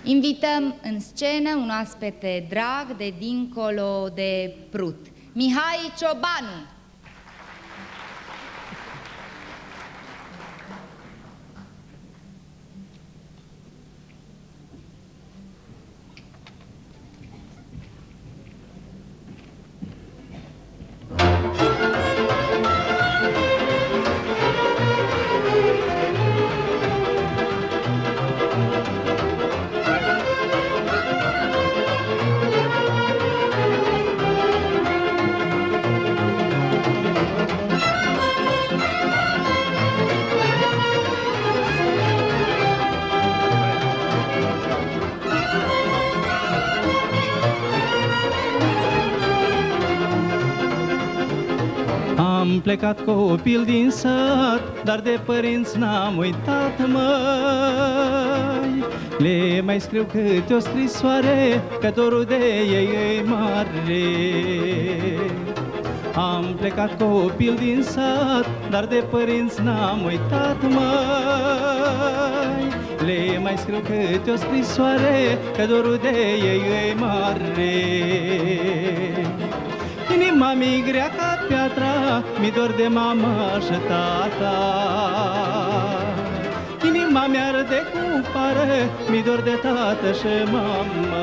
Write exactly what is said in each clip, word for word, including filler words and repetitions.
Invităm în scenă un oaspete drag de dincolo de Prut, Mihai Ciobanu. Am plecat copil din sat, dar de părinți n-am uitat, măi. Le mai scriu câte o scrisoare, că dorul de ei e mare. Am plecat copil din sat, dar de părinți n-am uitat, măi. Le mai scriu câte o scrisoare, că dorul de ei e mare. Inima mi grea ca piatra, mi dor de mama și tata. Inima mi-arde cu pară, mi dor de tată și mama.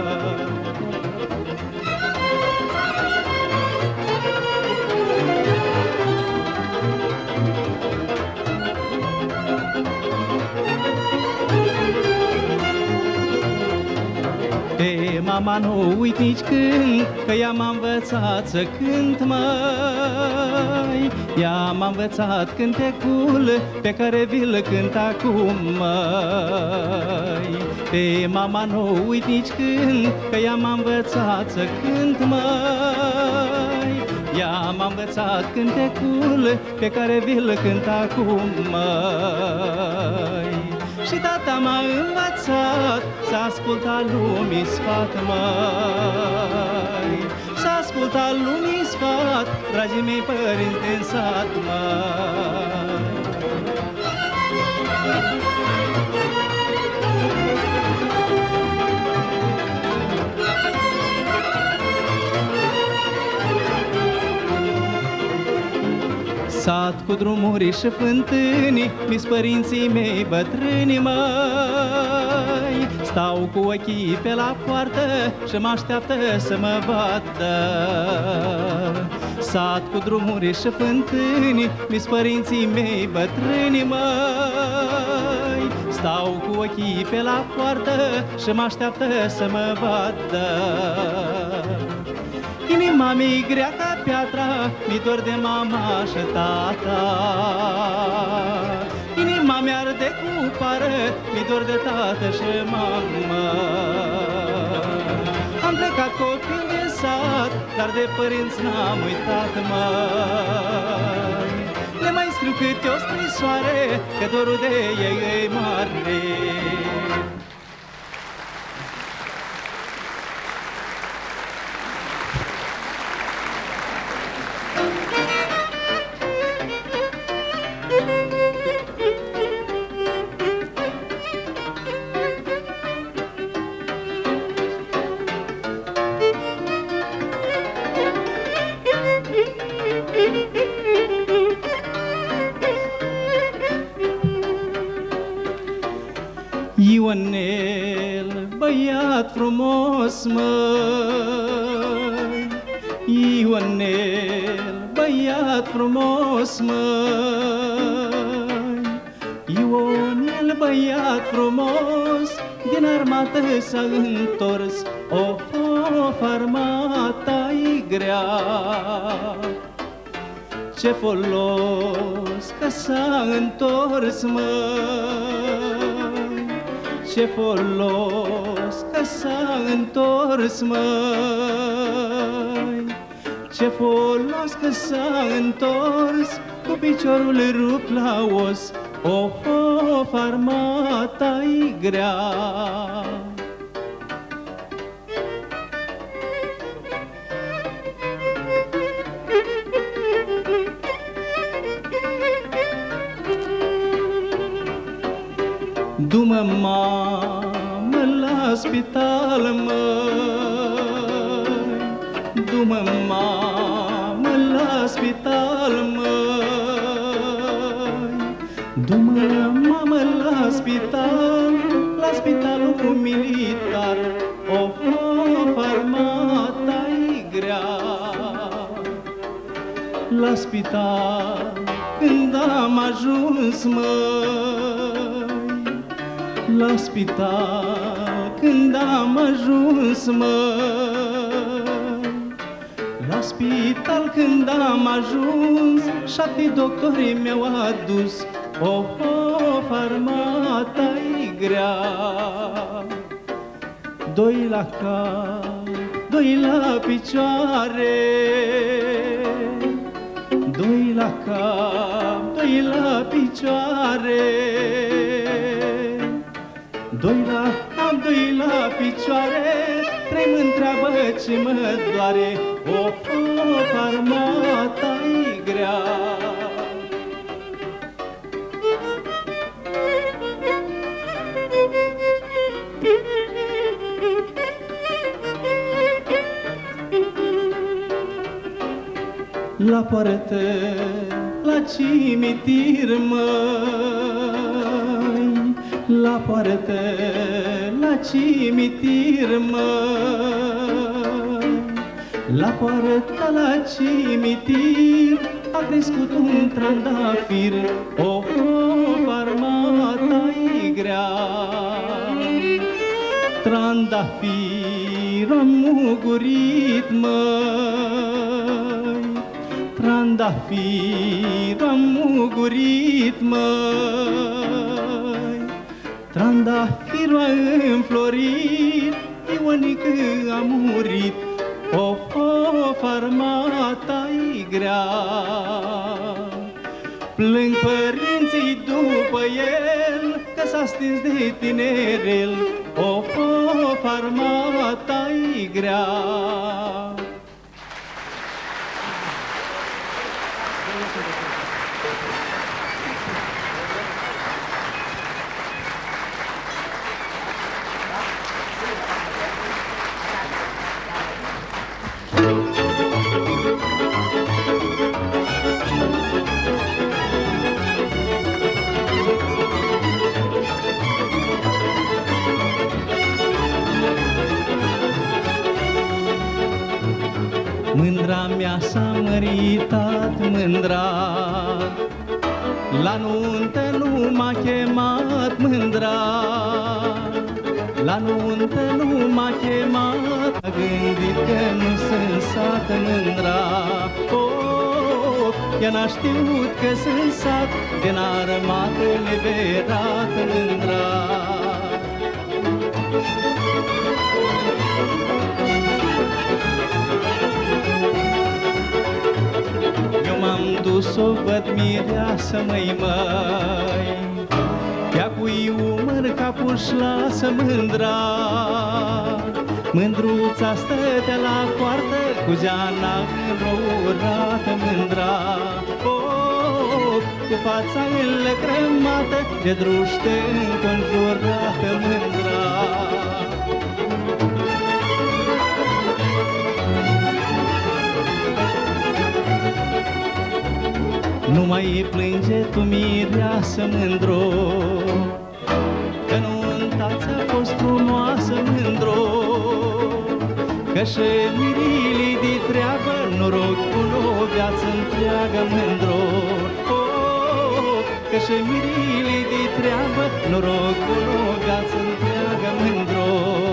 Pe mama nu uit nici când, că ea m-a învățat să cânt, măi. Ea m-a învățat cântecul pe care vi-l cânt acum, măi. Pe mama nu uit nici când, că ea m-a învățat să cânt, măi. Ea m-a învățat cântecul pe care vi-l cânt acum, măi. Și tata m-a învățat să ascult al lumii sfat, măi. Să ascult al lumii sfat, dragii mei părinți din sat, măi. Sat cu drumuri și fântâni, mi-s părinții mei bătrâni, măi. Stau cu ochii pe la poartă și mă așteaptă să mă vadă. Sat cu drumuri și fântâni, mi-s părinții mei bătrâni, măi. Stau cu ochii pe la poartă și mă așteaptă să mă vadă. Inima mi grea ca piatra, mi dor de mama și tata. Inima mi-arde cu pară, mi dor de tată și mamă. Am plecat copil din sat, dar de părinți n-am uitat, măi. Le mai scriu câte o scrisoare, că dorul de ei e mare. Ionel, băiat frumos, măi. Ionel, băiat frumos, măi. Ionel, băiat frumos, din armată s-a întors. Of, of, armata-i grea. Ce folos că s-a întors, măi. Ce folos că s-a întors, măi. Ce folos că s-a întors, cu piciorul rupt la os. Of, of, armata-i grea. Du-mă, mamă, la spital, măi, du-mă, mamă, la spital, măi, du-mă, mamă, la spital, la spitalul militar. Of, of, armata-i grea. La spital, când am ajuns, măi, la spital, când am ajuns, măi, la spital, când am ajuns, șapte doctori mi-au adus. Of, of, armata-i grea. Doi la cap, doi la picioare, doi la cap, doi la picioare, doi la cap, doi la picioare, trei mă întreabă ce mă doare. Of, of, armata-i grea. La poartă, la cimitir, măi, la poartă, la cimitir, măi, la poartă, la cimitir, a crescut un trandafir. Of, of, armata-i grea. Trandafir am mugurit, măi, trandafir am mugurit, măi, trandafirul a înflorit, Ionică a murit. Of, of, armata-i grea. Plâng părinții după el, că s-a stins de tinerel. Of, of, armata-i grea. Mândra mea s-a măritat, mândra, la nuntă nu m-a chemat, mândra, la nuntă nu m-a chemat. A gândit că nu sunt sată, mândra. Oh, ea n-a știut că sunt sat, din armată liberat, mândra. Eu m-am dus-o văd mireasă, măi, măi, ea cu-i umăr capuș lasă, mândra. Mândruța stătea la poartă, cu geana înrourată, mândra. Oh, cu fața înlăcrămată, de druște înconjurată, mândra. Nu mai plânge tu, mireasă, mândro, că nunta ți-a fost frumoasă, mândro, că și mirilii de treabă noroc cu o viață întreagă, mândro. Oh, că și mirilii de treabă noroc cu o viață întreagă, mândro.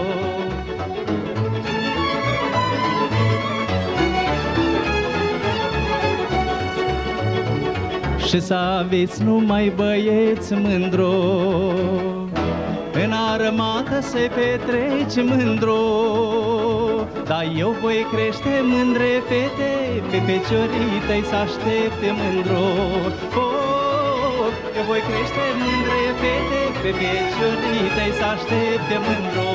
Și să aveți numai băieți, mândro, în armată se petrece, mândro. Dar eu voi crește, mândre fete, pe feciorii tăi să aștepte, mândro. Oh, eu voi crește, mândre fete, pe feciorii tăi să aștepte, mândro.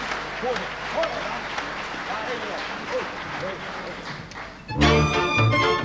Hold on.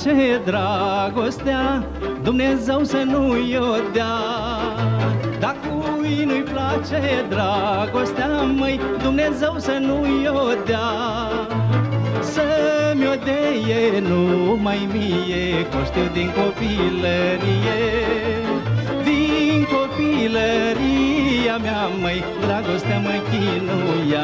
place dragostea, Dumnezeu să nu-i o dea. Dacă cui nu-i place dragostea, măi, Dumnezeu să nu-i o dea. Să-mi o deie numai mie, că știu din copilărie. Din copilăria mea, măi, dragostea mă chinuia.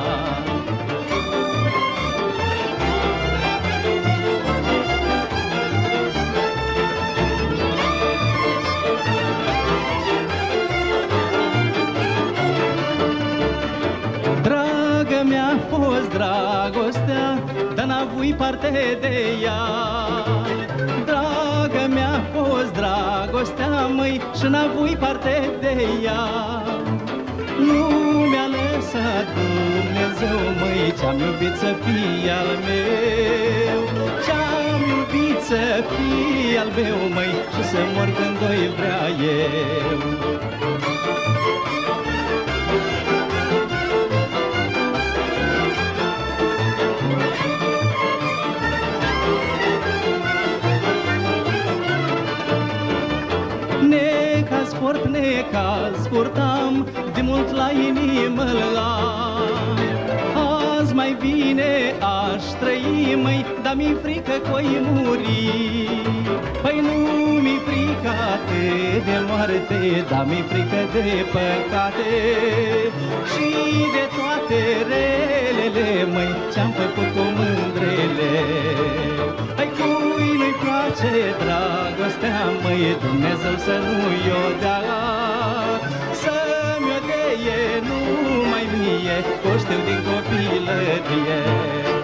Dragă mi-a fost dragostea, dar n-avui parte de ea. Dragă mi-a fost dragostea, măi, și n-avui parte de ea. Nu mi-a lăsat Dumnezeu, măi, ce-am iubit să fie al meu. Ce-am iubit să fie al meu, măi, și să mor când o-i vrea eu. Necaz port, necaz purtam, de mult la inimă l-am. Azi mai bine aș trăi, măi, dar mi-i frică că-i muri. Păi nu mi-i frică atât de moarte, dar mi-i frică de păcate. Și de toate relele, măi, ce-am făcut cu mândrele. Hai, cui nu-i place dragostea, măi, Dumnezeu să nu-i o dea. Să-mi o deie numai mie, o știu din copilărie.